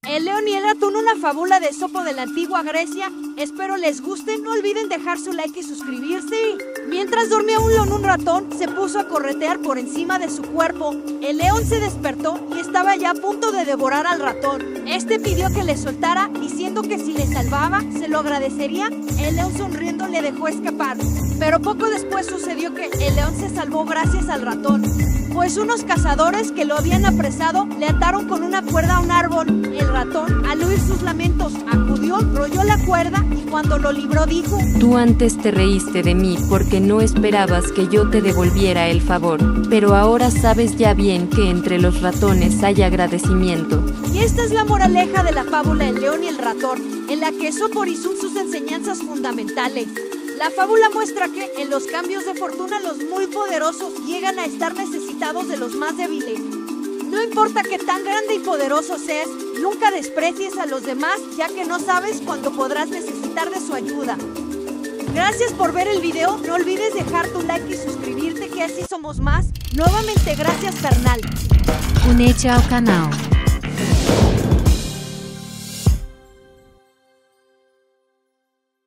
El león y el ratón, una fábula de Esopo de la antigua Grecia. Espero les guste, no olviden dejar su like y suscribirse. Mientras dormía un león, un ratón se puso a corretear por encima de su cuerpo. El león se despertó y estaba ya a punto de devorar al ratón. Este pidió que le soltara, diciendo que si le salvaba, se lo agradecería. El león sonriendo le dejó escapar. Pero poco después sucedió que el león se salvó gracias al ratón, pues unos cazadores que lo habían apresado le ataron con una cuerda a un árbol. El ratón, al oír sus lamentos, acudió, rolló la cuerda y cuando lo libró dijo: Tú antes te reíste de mí porque no esperabas que yo te devolviera el favor, pero ahora sabes ya bien que entre los ratones hay agradecimiento. Y esta es la moraleja de la fábula El león y el ratón, en la que Esopo hizo sus enseñanzas fundamentales. La fábula muestra que en los cambios de fortuna los muy poderosos llegan a estar necesitados de los más débiles. No importa que tan grande y poderoso seas, nunca desprecies a los demás, ya que no sabes cuándo podrás necesitar de su ayuda. Gracias por ver el video, no olvides dejar tu like y suscribirte, que así somos más. Nuevamente gracias, carnal. Unite ao canal.